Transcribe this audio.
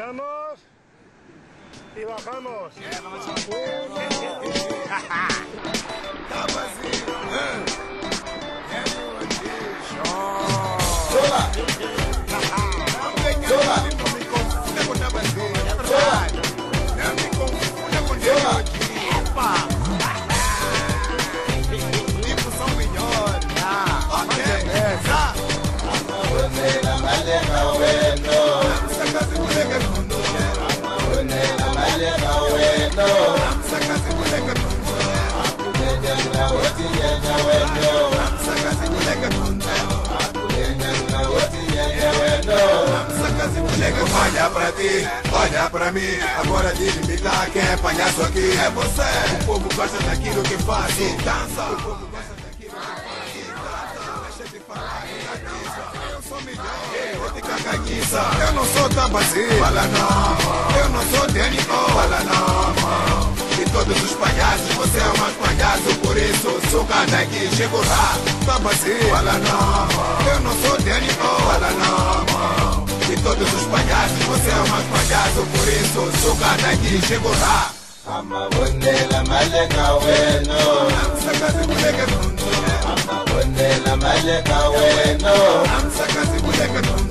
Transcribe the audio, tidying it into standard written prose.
Echamos y bajamos. Olha pra ti, olha pra mim. Agora diz-me lá quem é palhaço aqui. É você. O povo gosta daquilo que faz e dança. O povo gosta daquilo que faz e dança. Deixa de falar e atiça. Eu sou melhor, eu te caganhiça. Eu não sou Tambazi, fala não. Eu não sou D.N.O, fala não. De todos os palhaços, você é o mais palhaço. Por isso, sou daqui, chego lá. Tambazi, fala não. Eu não sou D.N.O, fala não. De todos os palhaços, você é o mais palhaço. Por isso, sou daqui, chego lá. Amabonela maleka weno, Amsakazi muleke tundu. amabonela maleka weno. Amsakazi muleke tundu.